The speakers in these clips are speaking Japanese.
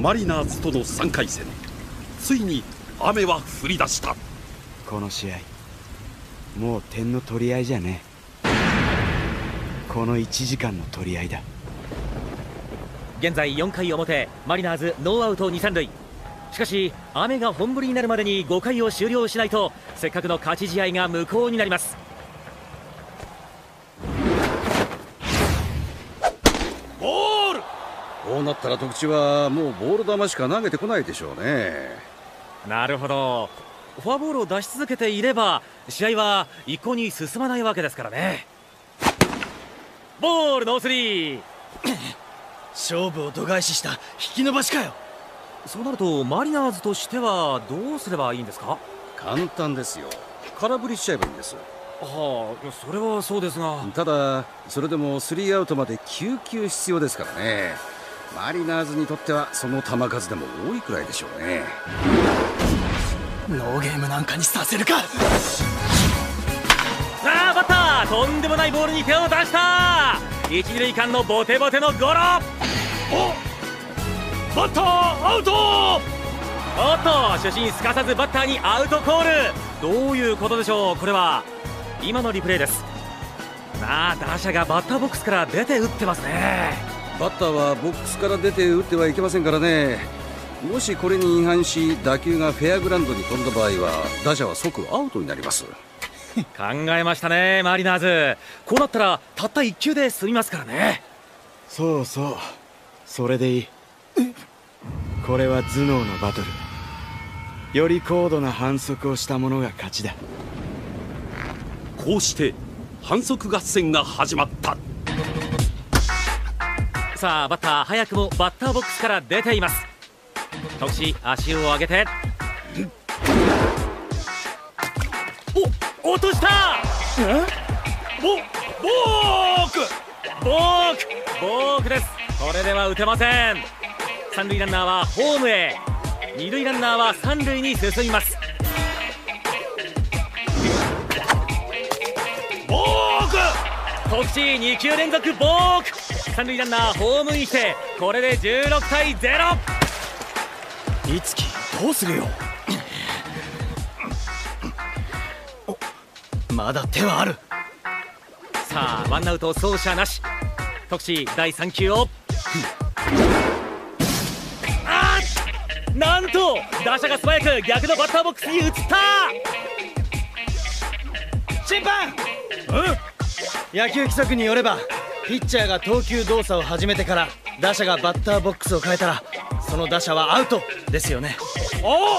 マリナーズとの3回戦、ついに雨は降り出した。 この試合もう点の取り合いじゃねえ。この1時間の取り合いだ。 現在4回表、マリナーズノーアウト2、3塁。しかし雨が本降りになるまでに5回を終了しないとせっかくの勝ち試合が無効になります。 ボール。こうなったら徳地はもうボール球しか投げてこないでしょうね。 なるほど。フォアボールを出し続けていれば試合は一向に進まないわけですからね。ボールノースリー。 勝負を度外視した引き伸ばしかよ。 そうなるとマリナーズとしてはどうすればいいんですか？ 簡単ですよ。空振りしちゃえばいいんです。 はあ、それはそうですが。ただそれでも3アウトまで9球必要ですからね。マリナーズにとってはその球数でも多いくらいでしょうね。 ノーゲームなんかにさせるか。 さあバッター、とんでもないボールに手を出した。一二塁間のボテボテのゴロ。 お、バッターアウト。 おっと、主審すかさずバッターにアウトコール。どういうことでしょう。これは今のリプレイです。さあ打者がバッターボックスから出て打ってますね。 バッターはボックスから出て打ってはいけませんからね。もしこれに違反し打球がフェアグラウンドに飛んだ場合は打者は即アウトになります。 考えましたねマリナーズ。こうなったらたった1球で済みますからね。 そうそう、それでいい。これは頭脳のバトル。より高度な反則をした者が勝ちだ。 こうして反則合戦が始まった。 さあバッター早くもバッターボックスから出ています。徳地足を上げて落とした。ボークです。これでは打てません。三塁ランナーはホームへ、二塁ランナーは三塁に進みます。徳地2球連続ボーク。三塁ランナーホームインして、これで16対0。 いつきどうするよ。まだ手はある。 さあワンアウト走者なし。徳地第3球をなんと打者が素早く逆のバッターボックスに移った。 審判、野球規則によればピッチャーが投球動作を始めてから打者がバッターボックスを変えたらその打者はアウトですよね。 アウ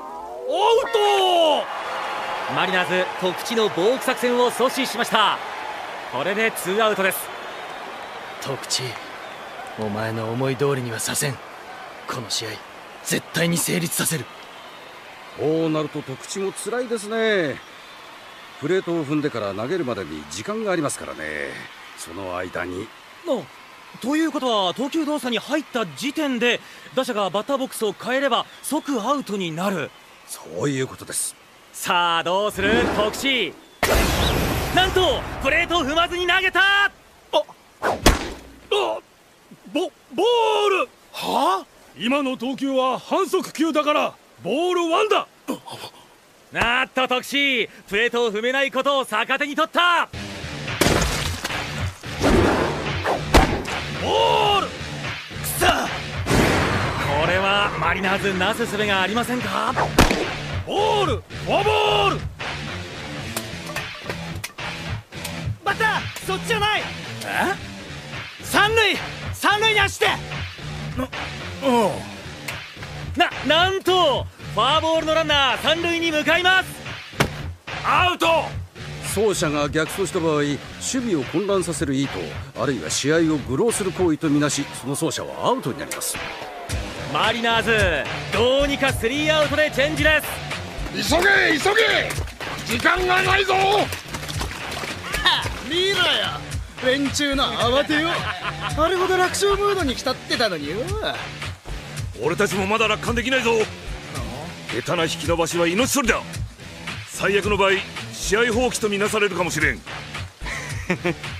ト。 マリナーズ徳地のボーク作戦を阻止しました。これで2アウトです。 徳地、お前の思い通りにはさせん。この試合絶対に成立させる。 こうなると徳地も辛いですね。プレートを踏んでから投げるまでに時間がありますからね。その間にということは投球動作に入った時点で打者がバッターボックスを変えれば即アウトになる。 そういうことです。 さあどうする徳地。なんとプレートを踏まずに投げた。 ボール。はあ、今の投球は反則球だからボール1だ。 徳地プレートを踏めないことを逆手に取った。 ボール。 くそ、これはマリナーズなすすべがありませんか。 ボール、フォアボール。 バッターそっちじゃない。三塁に走って。 なんとフォアボールのランナー三塁に向かいます。 アウト。走者が逆走した場合、守備を混乱させる意図、あるいは試合を愚弄する行為とみなし、その走者はアウトになります。 マリナーズどうにか3アウトでチェンジです。 急げ時間がないぞ。 見ろよ、連中の慌てよ。あれほど楽勝ムードに浸ってたのによ。 俺たちもまだ楽観できないぞ。下手な引き伸ばしは命取りだ。最悪の場合試合放棄とみなされるかもしれん。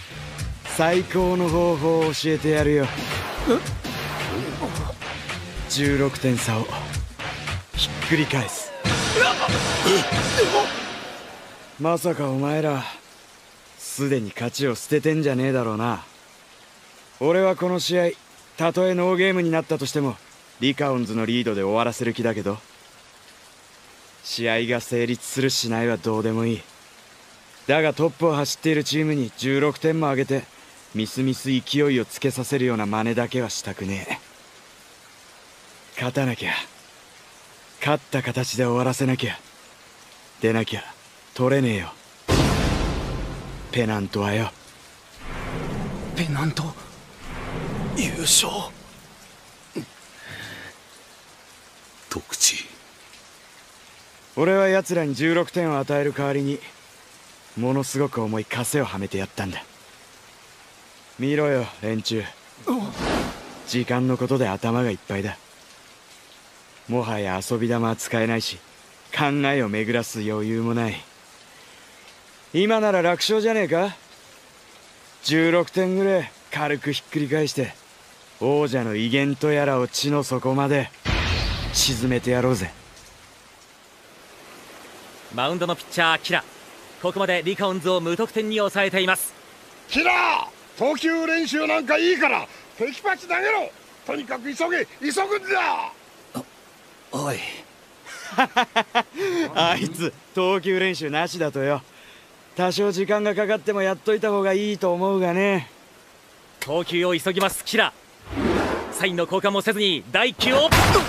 最高の方法を教えてやるよ。 16点差をひっくり返す。まさかお前らすでに勝ちを捨ててんじゃねえだろうな。俺はこの試合たとえノーゲームになったとしてもリカオンズのリードで終わらせる気だけど、試合が成立するしないはどうでもいい。だがトップを走っているチームに16点も上げてみすみす勢いをつけさせるような真似だけはしたくねえ。勝たなきゃ、勝った形で終わらせなきゃ、出なきゃ取れねえよ、ペナントはよ。 ペナント優勝。 徳地、 俺は奴らに16点を与える代わりにものすごく重い枷をはめてやったんだ。見ろよ連中、時間のことで頭がいっぱいだ。もはや遊び玉は使えないし考えを巡らす余裕もない。今なら楽勝じゃねえか。16点ぐらい軽くひっくり返して王者の威厳とやらを地の底まで沈めてやろうぜ。 マウンドのピッチャーキラ、ここまでリカオンズを無得点に抑えています。 キラー、投球練習なんかいいからテキパチ投げろ。とにかく急ぐんだ。 おいあいつ投球練習なしだとよ。多少時間がかかってもやっといた方がいいと思うがね。 投球を急ぎますキラ。サインの交換もせずに第1球を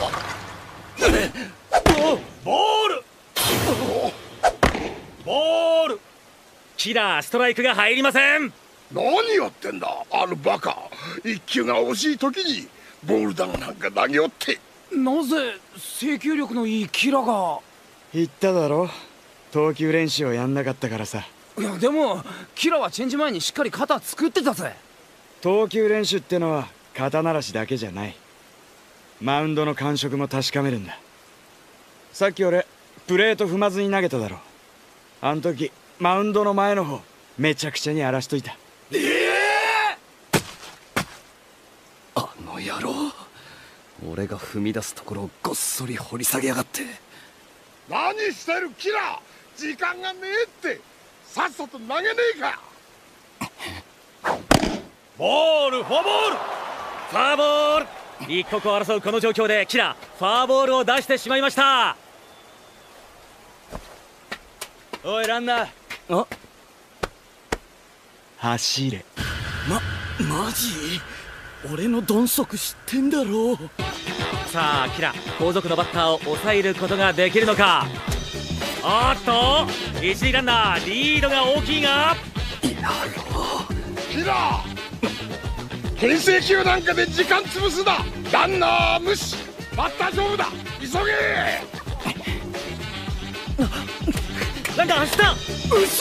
ボール。キラー、ストライクが入りません。 何やってんだあのバカ。一球が惜しい時にボール弾なんか投げおって。 なぜ制球力のいいキラが。 言っただろ、投球練習をやんなかったからさ。 いやでもキラはチェンジ前にしっかり肩作ってたぜ。 投球練習ってのは肩慣らしだけじゃない。マウンドの感触も確かめるんだ。さっき俺プレート踏まずに投げただろ。あん時マウンドの前の方めちゃくちゃに荒らしといた。 あの野郎、俺が踏み出すところをごっそり掘り下げやがって。 何してるキラー、時間がねえってさっさと投げねえか。 ボール、フォアボール、フォアボール。一刻を争うこの状況でキラ、フォアボールを出してしまいました。 おいランナー、 あ、 走れ。 マジ？俺の鈍足知ってんだろう。 さあキラ、後続のバッターを抑えることができるのか。おっと一塁ランナーリードが大きいが。 キラー、牽制球なんかで時間潰すな。ランナー無視、バッター勝負だ、急げ。 ランナー走った。 嘘。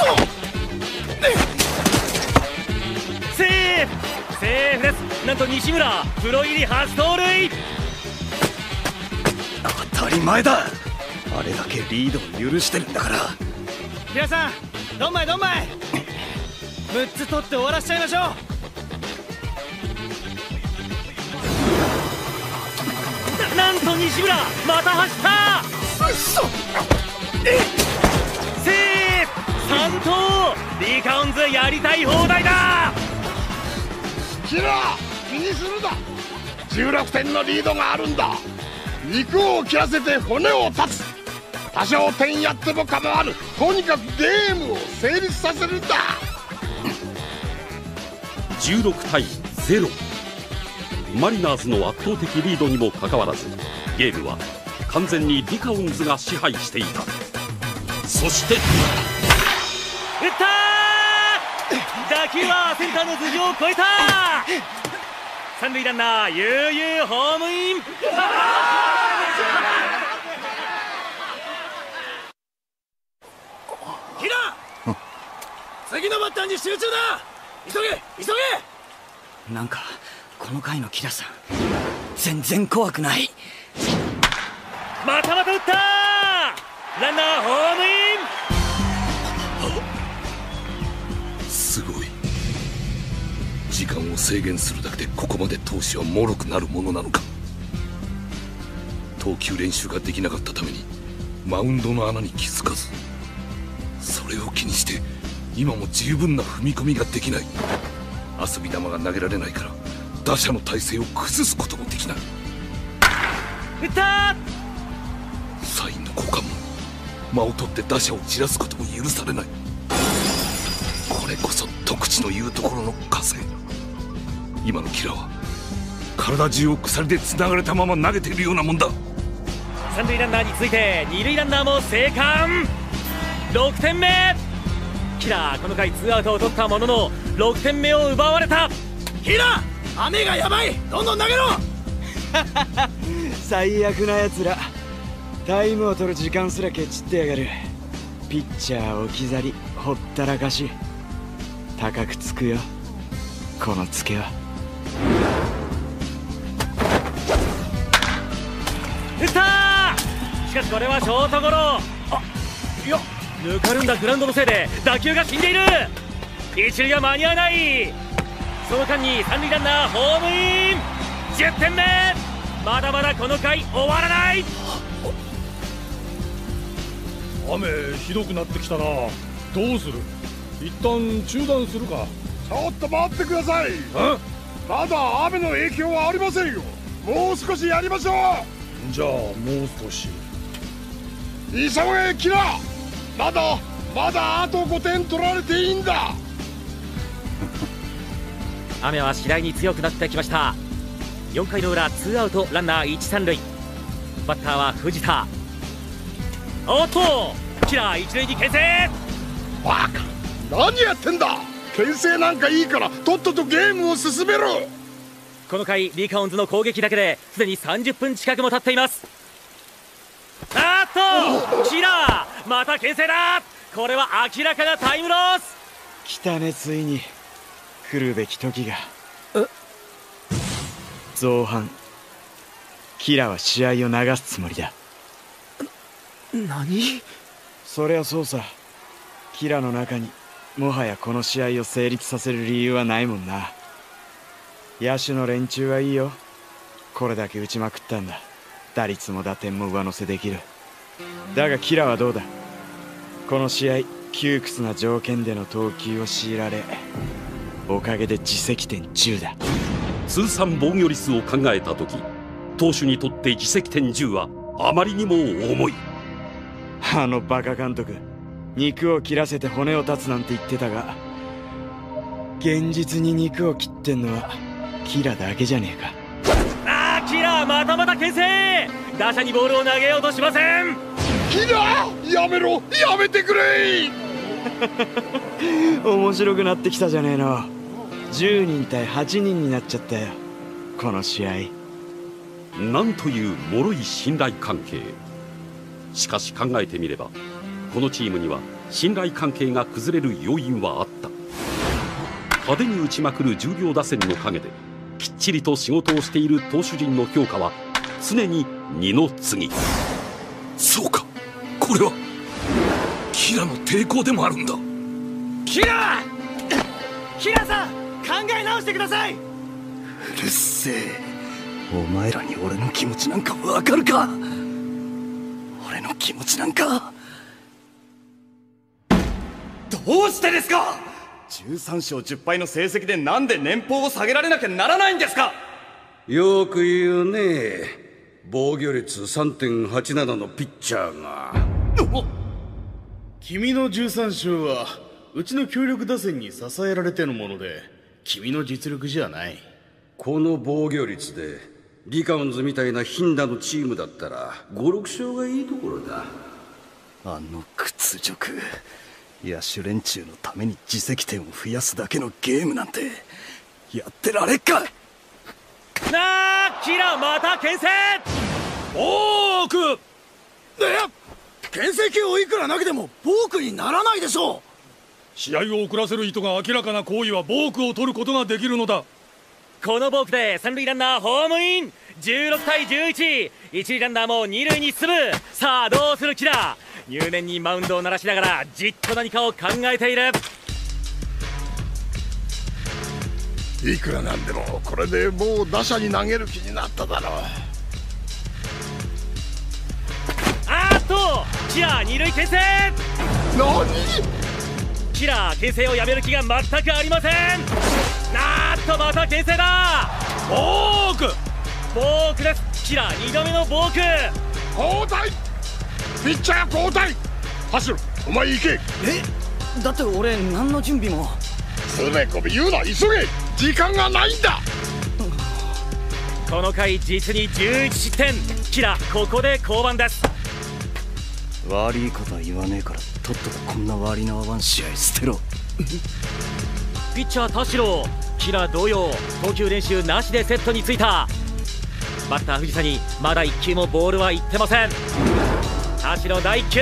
セーフです。なんと西村プロ入り初盗塁。 当たり前だ。あれだけリードを許してるんだから。 皆さんどんまい6つ取って終わらしちゃいましょう。 なんと西村また走った。 嘘。 セーフ、3盗。リカオンズやりたい放題だ。 キラー、気にするな。16点のリードがあるんだ。肉を切らせて骨を断つ。多少点やっても構わぬ。とにかくゲームを成立させるんだ。 16対0。マリナーズの圧倒的リードにもかかわらずゲームは完全にリカオンズが支配していた。そして打ったー。打球はセンターの頭上を越えた。三塁ランナー悠々ホームイン。 キラー、次のバッターに集中だ。急げ。 なんかこの回のキラさん全然怖くない。 また打った。ランナーホームイン。 すごい。時間を制限するだけでここまで投手は脆くなるものなのか。 投球練習ができなかったためにマウンドの穴に気づかず、それを気にして今も十分な踏み込みができない。遊び球が投げられないから打者の体勢を崩すこともできない。 打った。 サインの交換も間を取って打者を散らすことも許されない。これこそ徳地の言うところの火星。今のキラは体中を鎖でつながれたまま投げているようなもんだ。 三塁ランナーについて二塁ランナーも生還。6点目。キラーこの回2アウトを取ったものの6点目を奪われた。 キラー雨がやばい、どんどん投げろ。 最悪なやつら。タイムを取る時間すらケチってやがる。ピッチャー置き去り、ほったらかし。高くつくよこのツケは。 打った。しかしこれはショートゴロ。あ、いや、ぬかるんだグラウンドのせいで打球が死んでいる。一塁が間に合わない。その間に三塁ランナーホームイン。10点目。まだまだこの回終わらない。 雨ひどくなってきたな。どうする？一旦中断するか。 ちょっと待ってください。まだ雨の影響はありませんよ。もう少しやりましょう。 じゃあもう少し。 急げキラ。まだあと5点取られていいんだ。 雨は次第に強くなってきました。4回の裏2アウトランナー1、3塁。バッターは藤田。おっとキラー一塁に牽制。 バカ、何やってんだ。牽制なんかいいからとっととゲームを進めろ。 この回リカオンズの攻撃だけですでに30分近くも経っています。あっとキラーまた牽制だ。これは明らかなタイムロス。 来たね、ついに来るべき時が。造反。キラは試合を流すつもりだ。 何？ そりゃそうさ。キラの中にもはやこの試合を成立させる理由はないもんな。野手の連中はいいよ。これだけ打ちまくったんだ。打率も打点も上乗せできる。だがキラはどうだ。この試合窮屈な条件での投球を強いられ、おかげで自責点10だ。 通算防御率を考えた時、投手にとって自責点10はあまりにも重い。 あのバカ監督、肉を切らせて骨を断つなんて言ってたが、現実に肉を切ってんのはキラだけじゃねえか。 あー、キラーまたまた牽制。打者にボールを投げようとしません。 キラーやめろ、やめてくれ。 面白くなってきたじゃねえの。10人対8人になっちゃったよこの試合。 なんという脆い信頼関係。しかし考えてみれば、このチームには信頼関係が崩れる要因はあった。派手に打ちまくる重量打線の陰できっちりと仕事をしている投手陣の評価は常に二の次。 そうか、これはキラの抵抗でもあるんだ。 キラさん、考え直してください。 うるせえ。お前らに俺の気持ちなんかわかるか。俺の気持ちなんか。 どうしてですか。 13勝10敗の成績でなんで年俸を下げられなきゃならないんですか。 よく言うね。防御率 3.87 のピッチャーが。 君の13勝はうちの強力打線に支えられてのもので、君の実力じゃない。 この防御率でリカオンズみたいな貧打のチームだったら 5,6 勝がいいところだ。 あの屈辱。野手連中のために自責点を増やすだけのゲームなんてやってられっか。 なあ、キラまた牽制。 ボーク。いや、牽制球をいくら投げてもボークにならないでしょう。 試合を遅らせる意図が明らかな行為はボークを取ることができるのだ。 このボークで三塁ランナーホームイン。16対11。一塁ランナーも二塁に進む。さあどうするキラー。入念にマウンドを鳴らしながらじっと何かを考えている。 いくらなんでもこれでもう打者に投げる気になっただろう。 キラー二塁牽制。 何？ キラー牽制をやめる気が全くありません。また牽制だ。 ボークです。キラー2度目のボーク。 交代。ピッチャー交代。走る、お前行け。 だって俺何の準備も。 つべこべ言うな、急げ、時間がないんだ。 この回実に11失点。キラここで降板です。 悪いことは言わねえから、とっととこんな悪いなワン試合捨てろ。 ピッチャー田代、キラ同様投球練習なしでセットについた。バッター藤谷、まだ1球もボールはいってません。田代第1球、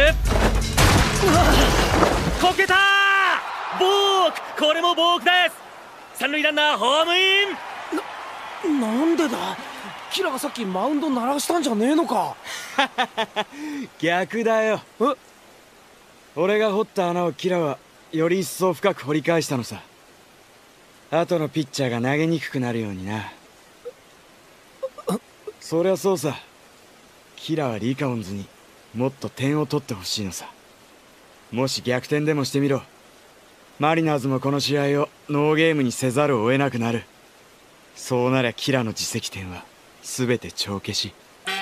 こけた。ボーク、これもボークです。三塁ランナーホームイン。 なんでだ。キラがさっきマウンド鳴らしたんじゃねえのか。 逆だよ。俺が掘った穴をキラはより一層深く掘り返したのさ。後のピッチャーが投げにくくなるようにな。そりゃそうさ。キラはリカオンズにもっと点を取ってほしいのさ。もし逆転でもしてみろ。マリナーズもこの試合をノーゲームにせざるを得なくなる。そうなりゃキラの自責点は全て帳消し。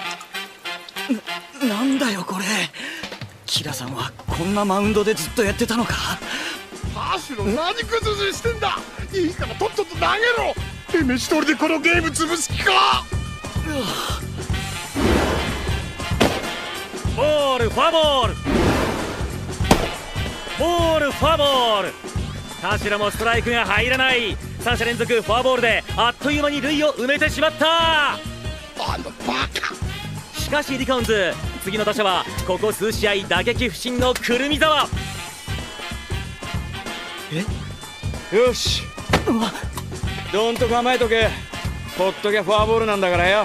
なんだよこれ。キラさんはこんなマウンドでずっとやってたのか。 田代、何崩ししてんだ。いいからとっとと投げろ。飯取りでこのゲーム潰す気か。 ボール、フォアボール。ボール、フォアボール。田代もストライクが入らない。3者連続フォアボールであっという間に塁を埋めてしまった。 あのバカ。 しかしリカオンズ、次の打者はここ数試合打撃不振のくるみ沢。 よし、どんと構えとけ。ほっとけ、フォアボールなんだからよ。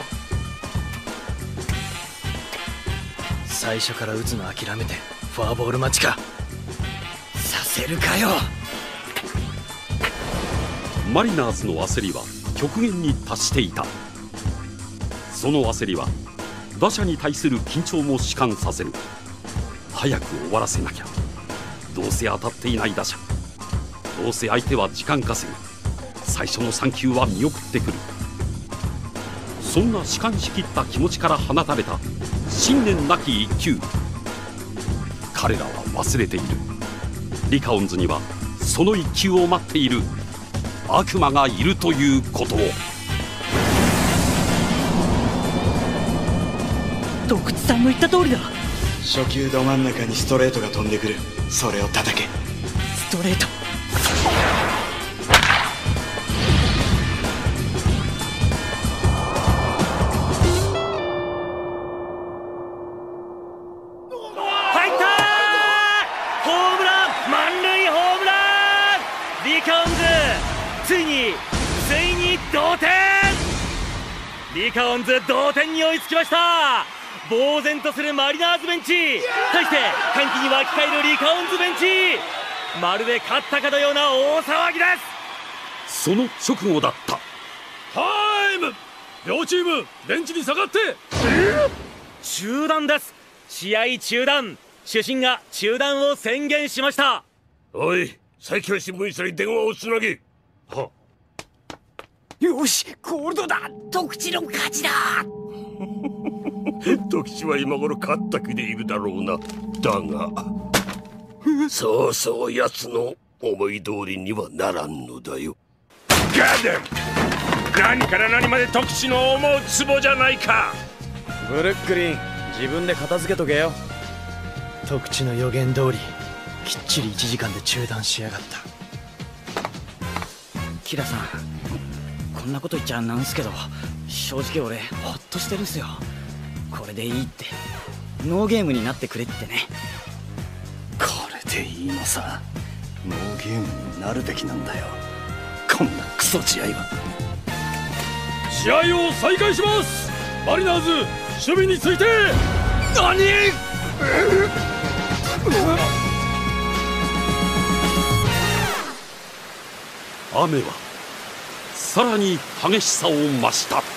最初から打つの諦めてフォアボール待ちか。させるかよ。 マリナーズの焦りは極限に達していた。その焦りは打者に対する緊張も弛緩させる。早く終わらせなきゃ。どうせ当たっていない打者、どうせ相手は時間稼ぎ、最初の3球は見送ってくる。そんな弛緩しきった気持ちから放たれた信念なき1球。彼らは忘れている。リカオンズにはその1球を待っている悪魔がいるということを。 徳地さんの言った通りだ。 初球ど真ん中にストレートが飛んでくる。それを叩け。 ストレート。 入ったー。ホームラン、満塁ホームラン。リカオンズ、ついに同点。リカオンズ同点に追いつきました。呆然とするマリナーズベンチ、対して歓喜に沸き返るリカオンズベンチ。まるで勝ったかのような大騒ぎです。 その直後だった。 タイム。両チームベンチに下がって。 中断です。試合中断。主審が中断を宣言しました。 おい、最強新聞社に電話をつなげ。は。 よし、ゴールドだ。徳地の勝ちだ。 時地は今頃勝った気でいるだろうな。だがそうそう奴の思い通りにはならんのだよ。 ガーデン、何から何まで時地の思うツボじゃないか。 ブルックリン、自分で片付けとけよ。徳地の予言通りきっちり1時間で中断しやがった。キラさん、こんなこと言っちゃなんすけど、正直俺ホッとしてるんすよ。これでいいって、ノーゲームになってくれってね。 これでいいのさ。ノーゲームになるべきなんだよ、こんなクソ試合は。 試合を再開します。マリナーズ、守備について。何？ 雨はさらに激しさを増した。